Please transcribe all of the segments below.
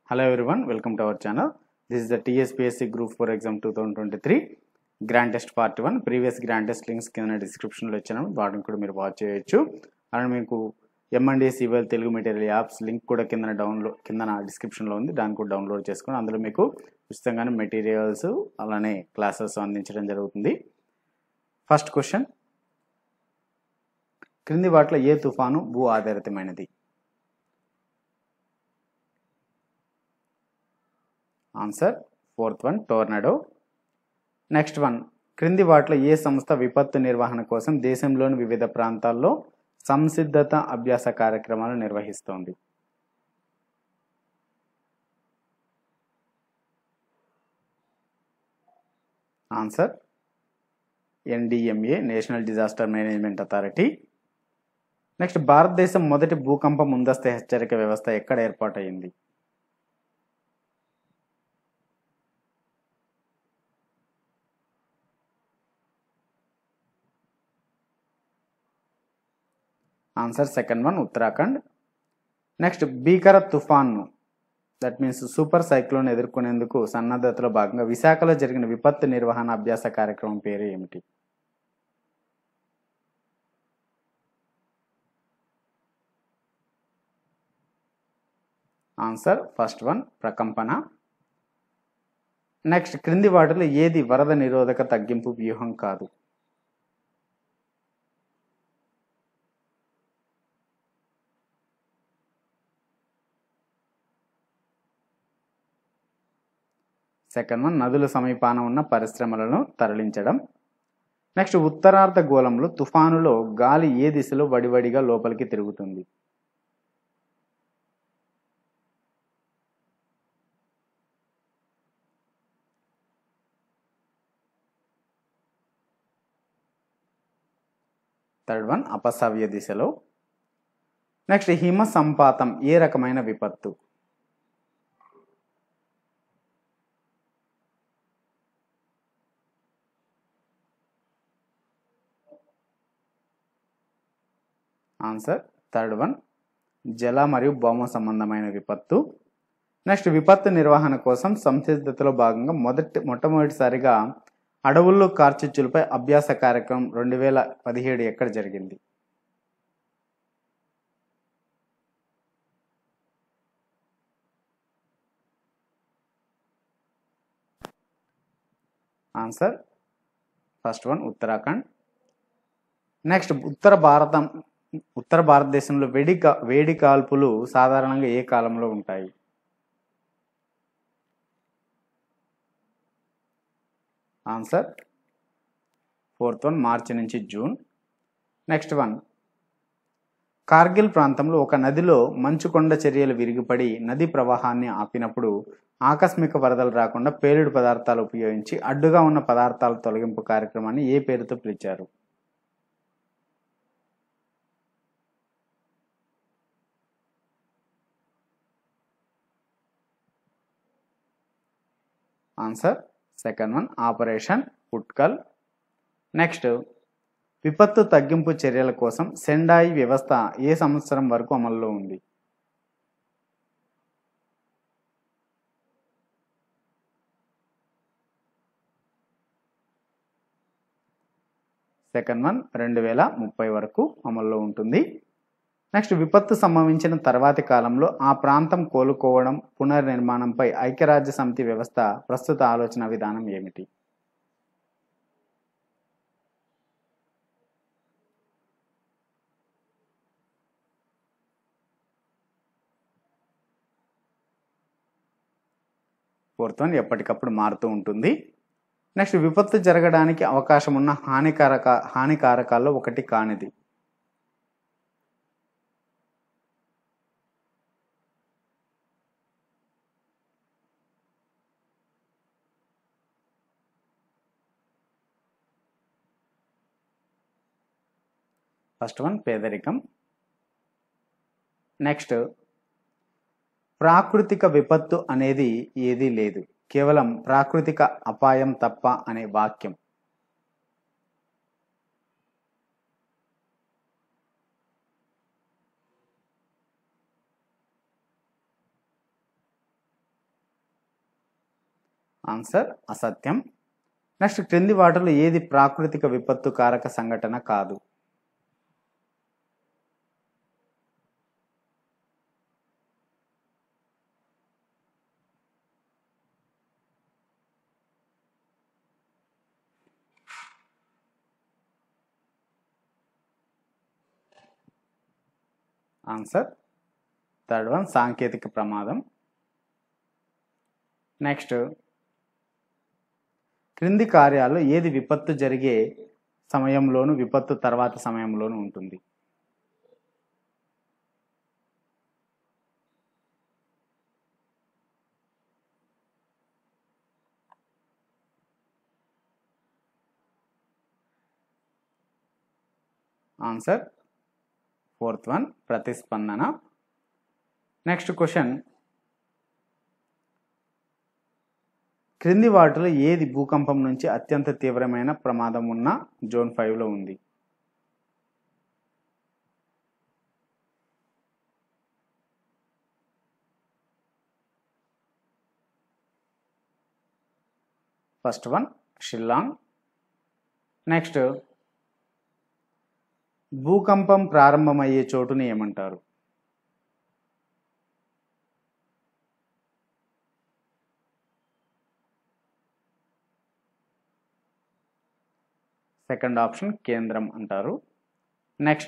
Hello everyone, welcome to our channel. This is the TSPSC Group 4 Exam 2023 Grand Test Part 1. Previous Grand Test links కింద డిస్క్రిప్షన్లో ఇచ్చాను, వాటిని కూడా మీరు watch చేయొచ్చు. అండ్ మీకు M&A civil Telugu material apps link కూడా కింద డిస్క్రిప్షన్లో ఉంది, దాన్ని కూడా డౌన్లోడ్ చేసుకొని అందులో మీకు ఉచితంగానే మెటీరియల్స్ అలానే క్లాసెస్ అందించడం జరుగుతుంది. ఫస్ట్ క్వశ్చన్, క్రింది వాటిలో ఏ తుఫాను భూ ఆధారితమైనది? Answer fourth one, tornado. Next one, క్రింది వాటిలో ఏ సంస్థ విపత్తు నిర్వహణ కోసం దేశంలోని వివిధ ప్రాంతాల్లో సంసిద్ధత అభ్యాస కార్యక్రమాలు నిర్వహిస్తోంది? Answer NDMA, national disaster management authority. Next, భారతదేశం మొదటి భూకంప ముందస్తు హెచ్చరిక వ్యవస్థ ఎక్కడ ఏర్పాటైంది? Answer second one, Uttarakhand. Next, భీకర తుఫాన్ను దట్ మీన్స్ సూపర్ సైక్లోన్ ఎదుర్కొనేందుకు సన్నద్ధతలో భాగంగా విశాఖలో జరిగిన విపత్తు నిర్వహణ అభ్యాస కార్యక్రమం పేరు ఏమిటి? ఆన్సర్ ఫస్ట్ వన్, ప్రకంపన. నెక్స్ట్, క్రింది వాటిలో ఏది వరద నిరోధక తగ్గింపు వ్యూహం కాదు? సెకండ్ వన్, నదుల సమీపాన ఉన్న పరిశ్రమలను తరలించడం. నెక్స్ట్, ఉత్తరార్ధ గోళంలో తుఫానులో గాలి ఏ దిశలో వడివడిగా లోపలికి తిరుగుతుంది? థర్డ్ వన్, అపసవ్య దిశలో. నెక్స్ట్, హిమ సంపాతం ఏ రకమైన విపత్తు? ఆన్సర్ థర్డ్ వన్, జల మరియు భౌమ సంబంధమైన విపత్తు. నెక్స్ట్, విపత్తు నిర్వహణ కోసం సంసిద్ధతలో భాగంగా మొట్టమొదటిసారిగా అడవుల్లో కార్చిచ్చులపై అభ్యాస కార్యక్రమం 2017 ఎక్కడ జరిగింది? Answer first one, Uttarakhand. Next, ఉత్తర భారతదేశంలో వేడి కాల్పులు సాధారణంగా ఏ కాలంలో ఉంటాయి? ఆన్సర్ ఫోర్త్ వన్, మార్చి నుంచి జూన్. నెక్స్ట్ వన్, కార్గిల్ ప్రాంతంలో ఒక నదిలో మంచుకొండ చర్యలు విరిగిపడి నది ప్రవాహాన్ని ఆపినప్పుడు ఆకస్మిక వరదలు రాకుండా పేలుడు పదార్థాలు ఉపయోగించి అడ్డుగా ఉన్న పదార్థాల తొలగింపు కార్యక్రమాన్ని ఏ పేరుతో పిలిచారు? Answer second one, operation Utkal. Next, విపత్తు తగ్గింపు చర్యల కోసం సెండాయి వ్యవస్థ ఏ సంవత్సరం వరకు అమల్లో ఉంది? సెకండ్ వన్, 2030 వరకు అమల్లో ఉంటుంది. నెక్స్ట్, విపత్తు సంభవించిన తర్వాతి కాలంలో ఆ ప్రాంతం కోలుకోవడం పునర్నిర్మాణంపై ఐక్యరాజ్య సమితి వ్యవస్థ ప్రస్తుత ఆలోచన విధానం ఏమిటి? ఫోర్త్ వన్, ఎప్పటికప్పుడు మారుతూ ఉంటుంది. నెక్స్ట్, విపత్తు జరగడానికి అవకాశం ఉన్న హానికారకాల్లో ఒకటి కానిది? ఫస్ట్ వన్, పేదరికం. నెక్స్ట్, ప్రాకృతిక విపత్తు అనేది ఏదీ లేదు, కేవలం ప్రాకృతిక అపాయం తప్ప అనే వాక్యం? ఆన్సర్ అసత్యం. నెక్స్ట్ క్రింది వాటిలో ఏది ప్రాకృతిక విపత్తు కారక సంఘటన కాదు? ఆన్సర్ థర్డ్ వన్ సాంకేతిక ప్రమాదం. నెక్స్ట్ క్రింది కార్యాల్లో ఏది విపత్తు జరిగే సమయంలోను విపత్తు తర్వాత సమయంలోను ఉంటుంది? ఆన్సర్ ఫోర్త్ వన్ ప్రతిస్పందన. నెక్స్ట్ క్వశ్చన్, క్రింది వాటిలో ఏది భూకంపం నుంచి అత్యంత తీవ్రమైన ప్రమాదం ఉన్న జోన్ 5లో ఉంది? First one Shillong. నెక్స్ట్ భూకంపం ప్రారంభమయ్యే చోటుని ఏమంటారు? సెకండ్ ఆప్షన్ కేంద్రం అంటారు. నెక్స్ట్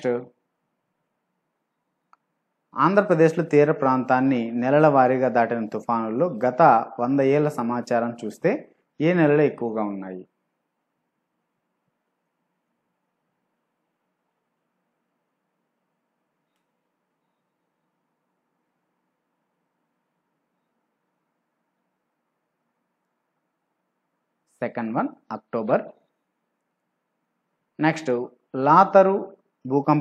ఆంధ్రప్రదేశ్లో తీర ప్రాంతాన్ని నెలల వారీగా దాటిన తుఫానుల్లో గత 100 ఏళ్ల సమాచారం చూస్తే ఏ నెలలు ఎక్కువగా ఉన్నాయి? Second one October. నెక్స్ట్ లాతరు భూకంప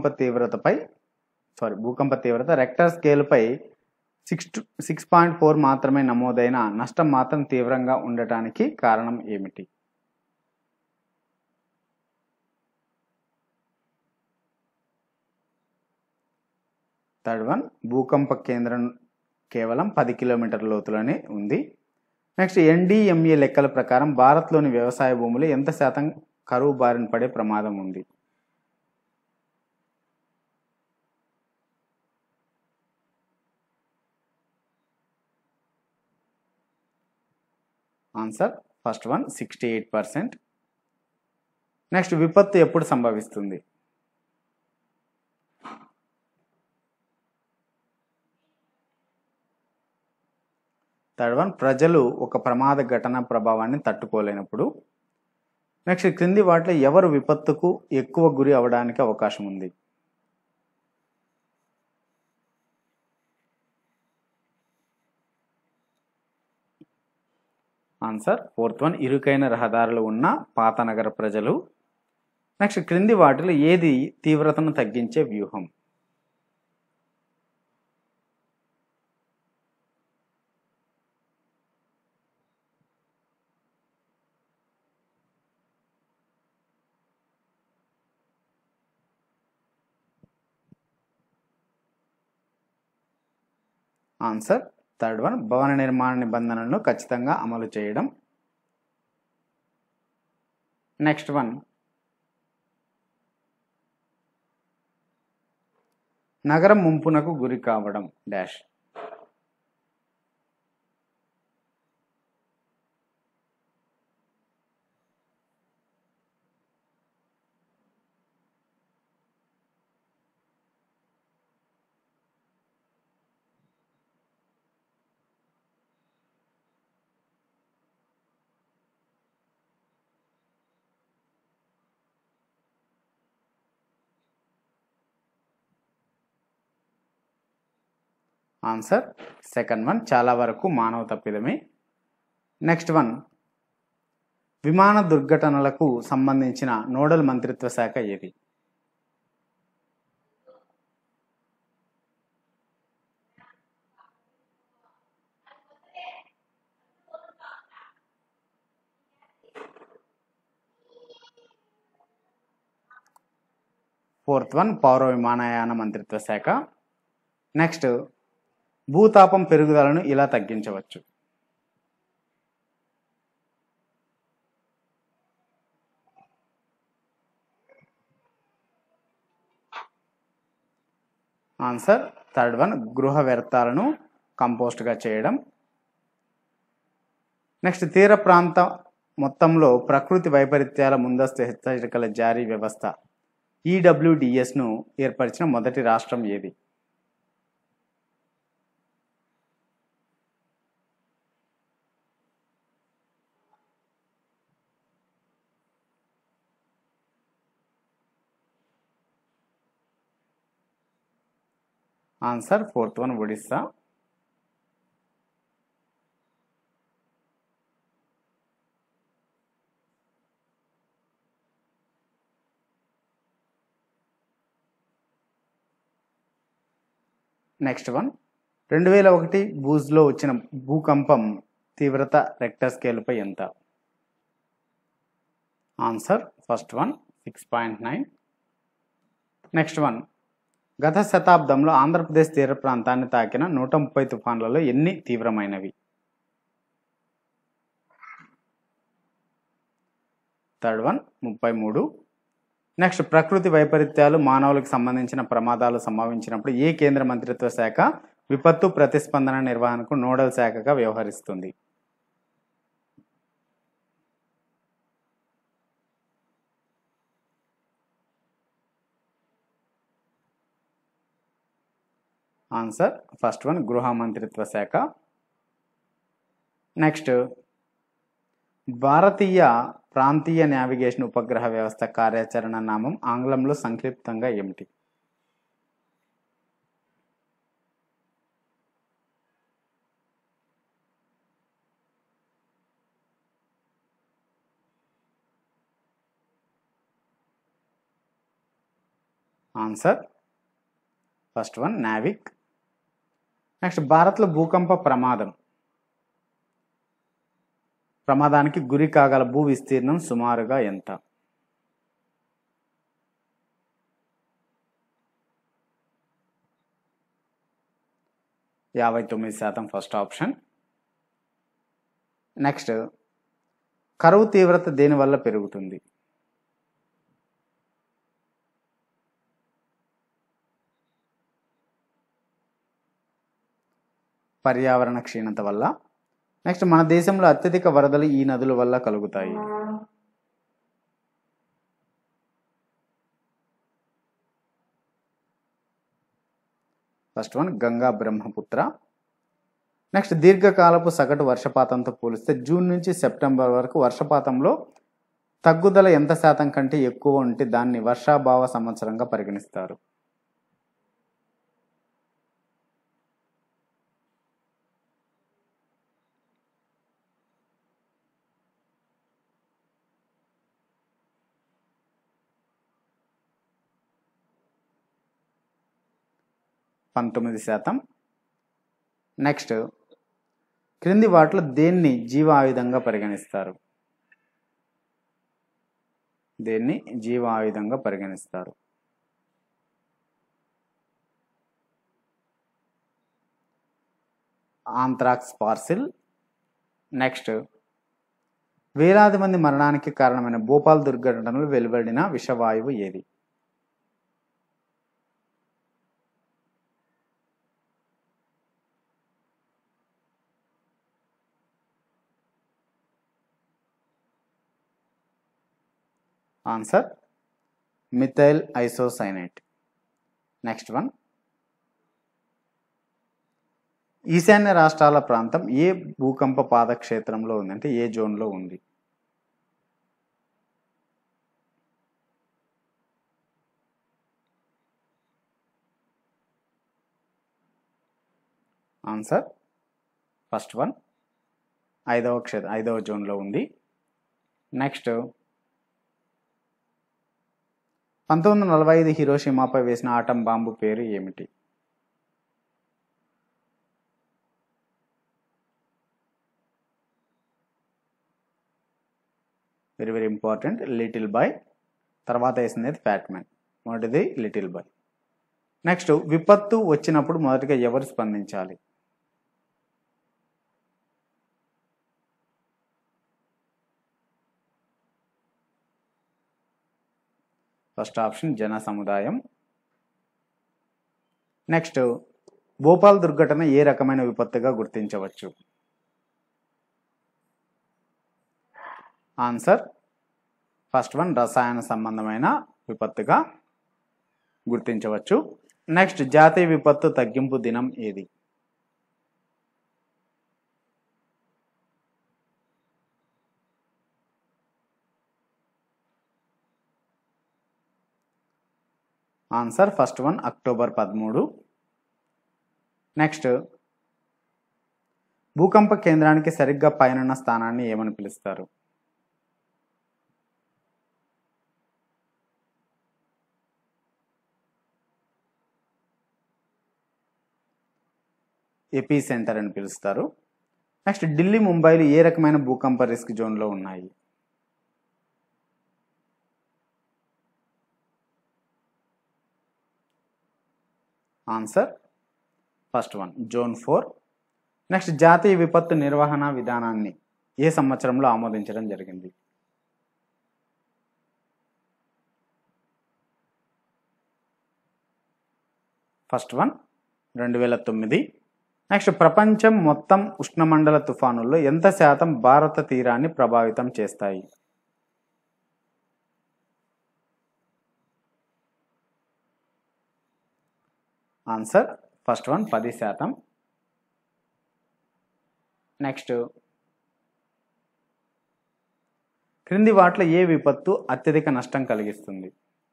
తీవ్రత రెక్టర్ స్కేల్పై 6.4 మాత్రమే నమోదైన నష్టం మాత్రం తీవ్రంగా ఉండటానికి కారణం ఏమిటి? థర్డ్ వన్ భూకంప కేంద్రం కేవలం 10 కిలోమీటర్ల లోతులోనే ఉంది. నెక్స్ట్ NDMA లెక్కల ప్రకారం భారత్లోని వ్యవసాయ భూములు ఎంత శాతం కరువు బారిన పడే ప్రమాదం ఉంది? Answer first one 68%. నెక్స్ట్ విపత్తు ఎప్పుడు సంభవిస్తుంది? థర్డ్ వన్ ప్రజలు ఒక ప్రమాద ఘటన ప్రభావాన్ని తట్టుకోలేనప్పుడు. నెక్స్ట్ క్రింది వాటిలో ఎవరు విపత్తుకు ఎక్కువ గురి అవడానికి అవకాశం ఉంది? ఆన్సర్ ఫోర్త్ వన్ ఇరుకైన రహదారులు ఉన్న పాత నగర ప్రజలు. నెక్స్ట్ క్రింది వాటిలో ఏది తీవ్రతను తగ్గించే వ్యూహం? ఆన్సర్ థర్డ్ వన్ భవన నిర్మాణ నిబంధనలను ఖచ్చితంగా అమలు చేయడం. నెక్స్ట్ వన్ నగరం ముంపునకు గురి కావడం డాష్. ఆన్సర్ సెకండ్ వన్ చాలా వరకు మానవ తప్పిదమే. నెక్స్ట్ వన్ విమాన దుర్ఘటనలకు సంబంధించిన నోడల్ మంత్రిత్వ శాఖ ఏది? ఫోర్త్ వన్ పౌర విమానయాన మంత్రిత్వ శాఖ. నెక్స్ట్ భూతాపం పెరుగుదలను ఇలా తగ్గించవచ్చు? ఆన్సర్ థర్డ్ వన్ గృహ వ్యర్థాలను కంపోస్ట్గా చేయడం. నెక్స్ట్ తీర ప్రాంత మొత్తంలో ప్రకృతి వైపరీత్యాల ముందస్తు హెచ్చరికల జారీ వ్యవస్థ ఈడబ్ల్యూడిఎస్ను ఏర్పరిచిన మొదటి రాష్ట్రం ఏది? Answer fourth one Odisha. Next one 2001 భూజ్లో వచ్చిన భూకంపం తీవ్రత రెక్టర్ స్కేల్పై ఎంత? Answer first one 6.9. Next one గత శతాబ్దంలో ఆంధ్రప్రదేశ్ తీర ప్రాంతాన్ని తాకిన 130 తుఫాన్లలో ఎన్ని తీవ్రమైనవి? Third one 33. నెక్స్ట్ ప్రకృతి వైపరీత్యాలు మానవులకు సంబంధించిన ప్రమాదాలు సంభవించినప్పుడు ఏ కేంద్ర మంత్రిత్వ శాఖ విపత్తు ప్రతిస్పందన నిర్వహణకు నోడల్ శాఖగా వ్యవహరిస్తుంది? ఆన్సర్ ఫస్ట్ వన్ గృహ మంత్రిత్వ శాఖ. నెక్స్ట్ భారతీయ ప్రాంతీయ నావిగేషన్ ఉపగ్రహ వ్యవస్థ కార్యాచరణ నామం ఆంగ్లంలో సంక్షిప్తంగా ఏమిటి? Answer first one NavIC. Next భారత్లో భూకంప ప్రమాదానికి గురి కాగల భూ విస్తీర్ణం సుమారుగా ఎంత? యాభై 59% ఫస్ట్ ఆప్షన్. నెక్స్ట్ కరువు తీవ్రత దేని వల్ల పెరుగుతుంది? పర్యావరణ క్షీణత వల్ల. నెక్స్ట్ మన దేశంలో అత్యధిక వరదలు ఈ నదుల వల్ల కలుగుతాయి? First one Ganga Brahmaputra. Next దీర్ఘకాలపు సగటు వర్షపాతంతో పోలిస్తే జూన్ నుంచి సెప్టెంబర్ వరకు వర్షపాతంలో తగ్గుదల ఎంత శాతం కంటే ఎక్కువ ఉంటే దాన్ని వర్షాభావ సంవత్సరంగా పరిగణిస్తారు? పంతొమ్మిది శాతం. నెక్స్ట్ క్రింది వాటిలో దేన్ని జీవ ఆయుధంగా పరిగణిస్తారు? దేన్ని జీవ ఆయుధంగా పరిగణిస్తారు? Anthrax parcel. నెక్స్ట్ వేలాది మంది మరణానికి కారణమైన భోపాల్ దుర్ఘటనలో వెలువడిన విషవాయువు ఏది? Answer methyl isocyanate. Next one ఈశాన్య రాష్ట్రాల ప్రాంతం ఏ భూకంప పాదక్షేత్రంలో ఉంది, అంటే ఏ జోన్లో ఉంది? ఆన్సర్ ఫస్ట్ వన్ ఐదవ జోన్లో ఉంది. నెక్స్ట్ 1945 హిరోషిమాపై వేసిన ఆటం బాంబు పేరు ఏమిటి? Very very important. Little boy. తర్వాత వేసింది ఫ్యాట్ మ్యాన్. మొదటిది లిటిల్ బాయ్. నెక్స్ట్ విపత్తు వచ్చినప్పుడు మొదటిగా ఎవరు స్పందించాలి? ఫస్ట్ ఆప్షన్ జన సముదాయం. నెక్స్ట్ భోపాల్ దుర్ఘటన ఏ రకమైన విపత్తుగా గుర్తించవచ్చు? ఆన్సర్ ఫస్ట్ వన్ రసాయన సంబంధమైన విపత్తుగా గుర్తించవచ్చు. నెక్స్ట్ జాతీయ విపత్తు తగ్గింపు దినం ఏది? Answer first one October 13. Next భూకంప కేంద్రానికి సరిగ్గా పైనున్న స్థానాన్ని ఏమని పిలుస్తారు? ఎపీ సెంటర్ అని పిలుస్తారు. నెక్స్ట్ ఢిల్లీ ముంబైలు ఏ రకమైన భూకంప రిస్క్ జోన్లో ఉన్నాయి? Answer first one zone 4. Next జాతీయ విపత్తు నిర్వహణ విధానాన్ని ఏ సంవత్సరంలో ఆమోదించడం జరిగింది? First one 2009. నెక్స్ట్ ప్రపంచం మొత్తం ఉష్ణమండల తుఫానుల్లో ఎంత శాతం భారత తీరాన్ని ప్రభావితం చేస్తాయి? Answer first one 10%. నెక్స్ట్ క్రింది వాటిలో ఏ విపత్తు అత్యధిక నష్టం కలిగిస్తుంది?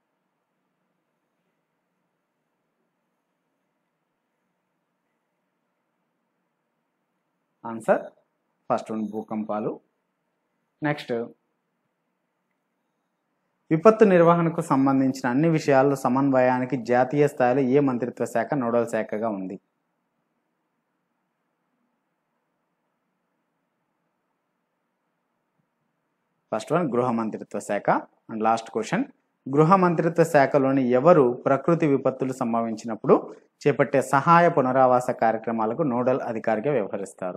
ఆన్సర్ ఫస్ట్ వన్ భూకంపాలు. నెక్స్ట్ విపత్తు నిర్వహణకు సంబంధించిన అన్ని విషయాల్లో సమన్వయానికి జాతీయ స్థాయిలో ఏ మంత్రిత్వ శాఖ నోడల్ శాఖగా ఉంది? ఫస్ట్ వన్ గృహ మంత్రిత్వ శాఖ. అండ్ లాస్ట్ క్వశ్చన్, గృహ మంత్రిత్వ శాఖలోని ఎవరు ప్రకృతి విపత్తులు సంభవించినప్పుడు చేపట్టే సహాయ పునరావాస కార్యక్రమాలకు నోడల్ అధికారిగా వ్యవహరిస్తారు?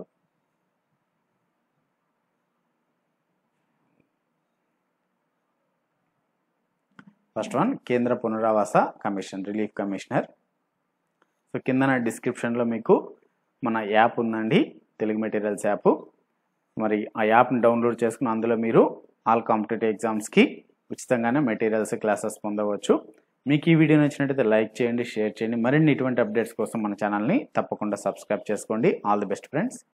ఫస్ట్ వన్ కేంద్ర పునరావాస కమిషన్, రిలీఫ్ కమిషనర్. సో కింద డిస్క్రిప్షన్లో మీకు మన యాప్ ఉందండి, తెలుగు మెటీరియల్స్ యాప్. మరి ఆ యాప్ని డౌన్లోడ్ చేసుకుని అందులో మీరు ఆల్ కాంపిటేటివ్ ఎగ్జామ్స్కి ఉచితంగానే మెటీరియల్స్ క్లాసెస్ పొందవచ్చు. మీకు ఈ వీడియో నచ్చినట్టయితే లైక్ చేయండి, షేర్ చేయండి. మరిన్ని ఇటువంటి అప్డేట్స్ కోసం మన ఛానల్ని తప్పకుండా సబ్స్క్రైబ్ చేసుకోండి. All the best friends.